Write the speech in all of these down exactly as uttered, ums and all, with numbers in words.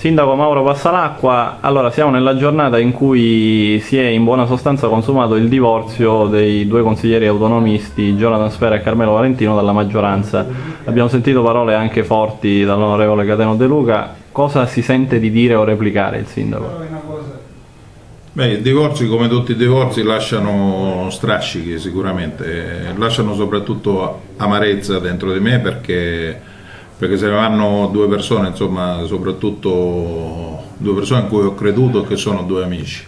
Sindaco Mauro Passalacqua, allora siamo nella giornata in cui si è in buona sostanza consumato il divorzio dei due consiglieri autonomisti, Jonathan Sfera e Carmelo Valentino, dalla maggioranza. Abbiamo sentito parole anche forti dall'onorevole Cateno De Luca. Cosa si sente di dire o replicare il sindaco? Beh, i divorzi, come tutti i divorzi, lasciano strascichi sicuramente, lasciano soprattutto amarezza dentro di me perché, perché se ne vanno due persone, insomma, soprattutto due persone in cui ho creduto e che sono due amici.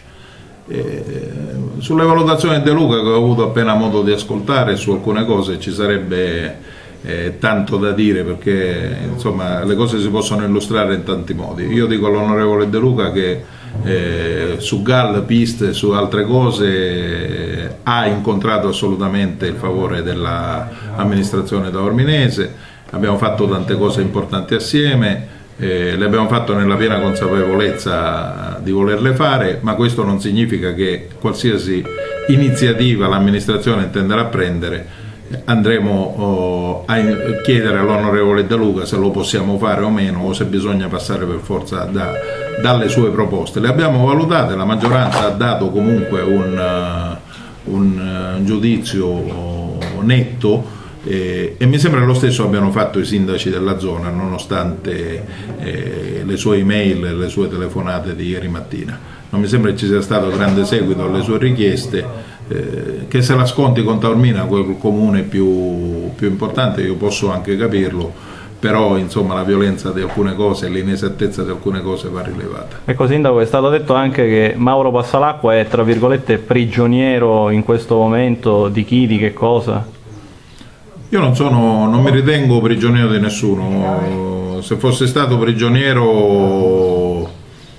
E sulle valutazioni di De Luca, che ho avuto appena modo di ascoltare, su alcune cose ci sarebbe eh, tanto da dire, perché insomma le cose si possono illustrare in tanti modi. Io dico all'onorevole De Luca che Eh, su Gall, piste, su altre cose eh, ha incontrato assolutamente il favore dell'amministrazione taorminese, abbiamo fatto tante cose importanti assieme, eh, le abbiamo fatto nella piena consapevolezza di volerle fare, ma questo non significa che qualsiasi iniziativa l'amministrazione intenderà prendere andremo oh, a chiedere all'onorevole De Luca se lo possiamo fare o meno, o se bisogna passare per forza da, dalle sue proposte. Le abbiamo valutate, la maggioranza ha dato comunque un, uh, un uh, giudizio netto eh, e mi sembra lo stesso abbiano fatto i sindaci della zona, nonostante eh, le sue email e le sue telefonate di ieri mattina. Non mi sembra che ci sia stato grande seguito alle sue richieste. Eh, che se la sconti con Taormina, quel comune più, più importante, io posso anche capirlo, però insomma la violenza di alcune cose e l'inesattezza di alcune cose va rilevata. Ecco sindaco, è stato detto anche che Mauro Passalacqua è tra virgolette prigioniero in questo momento, di chi, di che cosa? Io non sono, non mi ritengo prigioniero di nessuno, se fosse stato prigioniero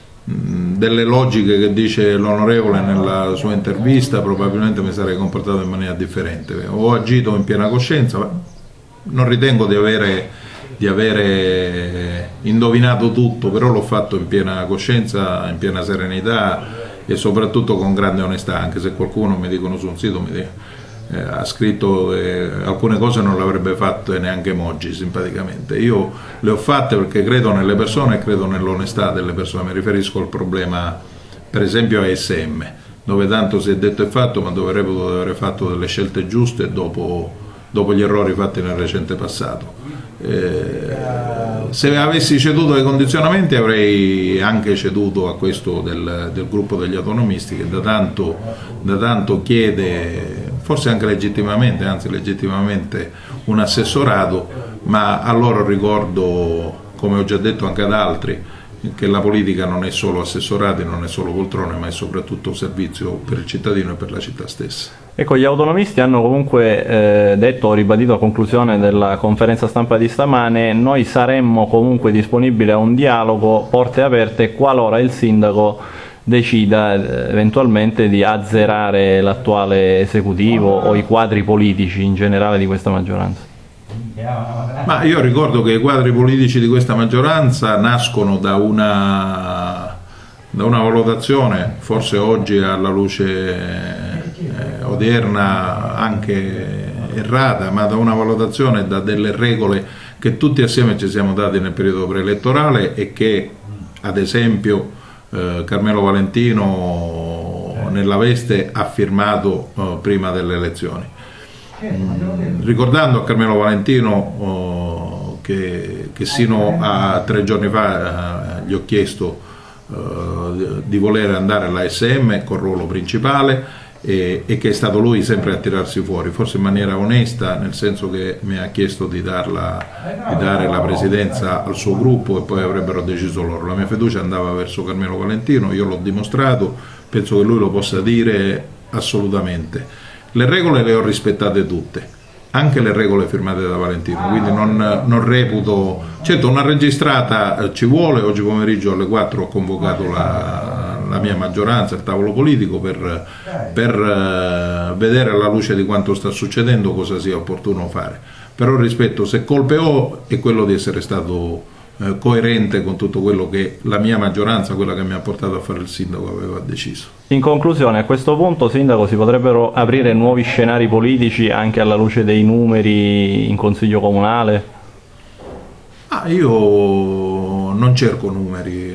delle logiche che dice l'onorevole nella sua intervista probabilmente mi sarei comportato in maniera differente. Ho agito in piena coscienza, ma non ritengo di avere, di avere indovinato tutto, però l'ho fatto in piena coscienza, in piena serenità e soprattutto con grande onestà, anche se qualcuno mi dicono su un sito mi dice, eh, ha scritto eh, alcune cose non le avrebbe fatte neanche Moggi simpaticamente. Io le ho fatte perché credo nelle persone e credo nell'onestà delle persone. Mi riferisco al problema per esempio A S M, dove tanto si è detto e fatto, ma dove reputo di aver fatto delle scelte giuste dopo, dopo gli errori fatti nel recente passato. Eh, se avessi ceduto ai condizionamenti avrei anche ceduto a questo del, del gruppo degli autonomisti che da tanto, da tanto chiede, forse anche legittimamente, anzi legittimamente, un assessorato, ma a loro ricordo, come ho già detto anche ad altri, che la politica non è solo assessorati, non è solo poltrone, ma è soprattutto servizio per il cittadino e per la città stessa. Ecco, gli autonomisti hanno comunque eh, detto o ribadito a conclusione della conferenza stampa di stamane: noi saremmo comunque disponibili a un dialogo, porte aperte, qualora il sindaco decida eh, eventualmente di azzerare l'attuale esecutivo o i quadri politici in generale di questa maggioranza. Ma io ricordo che i quadri politici di questa maggioranza nascono da una, da una valutazione, forse oggi alla luce eh, odierna anche errata, ma da una valutazione, da delle regole che tutti assieme ci siamo dati nel periodo preelettorale e che ad esempio eh, Carmelo Valentino nella veste ha firmato eh, prima delle elezioni. Mm, ricordando a Carmelo Valentino oh, che, che sino a tre giorni fa eh, gli ho chiesto eh, di voler andare all'A S M con ruolo principale e, e che è stato lui sempre a tirarsi fuori, forse in maniera onesta, nel senso che mi ha chiesto di, darla, di dare la presidenza al suo gruppo e poi avrebbero deciso loro. La mia fiducia andava verso Carmelo Valentino, io l'ho dimostrato, penso che lui lo possa dire assolutamente. Le regole le ho rispettate tutte, anche le regole firmate da Valentino, quindi non, non reputo, certo una registrata ci vuole. Oggi pomeriggio alle quattro ho convocato la, la mia maggioranza, il tavolo politico, per, per uh, vedere alla luce di quanto sta succedendo cosa sia opportuno fare, però rispetto, se colpe ho, è quello di essere stato eh, coerente con tutto quello che la mia maggioranza, quella che mi ha portato a fare il sindaco, aveva deciso. In conclusione, a questo punto, sindaco, si potrebbero aprire nuovi scenari politici anche alla luce dei numeri in consiglio comunale? Ah, io non cerco numeri,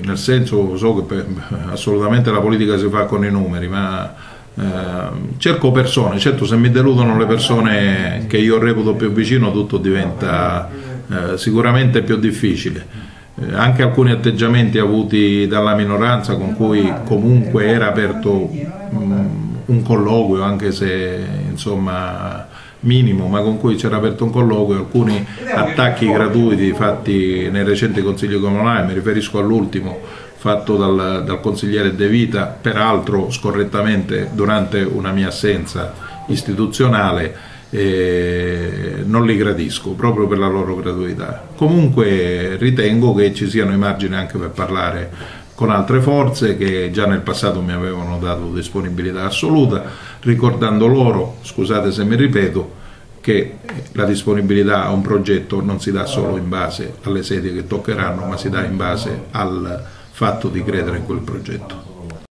nel senso, so che per, assolutamente la politica si fa con i numeri, ma eh, cerco persone, certo se mi deludono le persone che io reputo più vicino tutto diventa eh, sicuramente più difficile. Eh, anche alcuni atteggiamenti avuti dalla minoranza con cui comunque era aperto mh, un colloquio, anche se insomma minimo, ma con cui c'era aperto un colloquio, alcuni attacchi gratuiti fatti nei recenti consigli comunali, mi riferisco all'ultimo fatto dal, dal consigliere De Vita, peraltro scorrettamente durante una mia assenza istituzionale, eh, non li gradisco proprio per la loro gratuità. Comunque ritengo che ci siano i margini anche per parlare con altre forze che già nel passato mi avevano dato disponibilità assoluta, ricordando loro, scusate se mi ripeto, che la disponibilità a un progetto non si dà solo in base alle sedie che toccheranno, ma si dà in base al fatto di credere in quel progetto.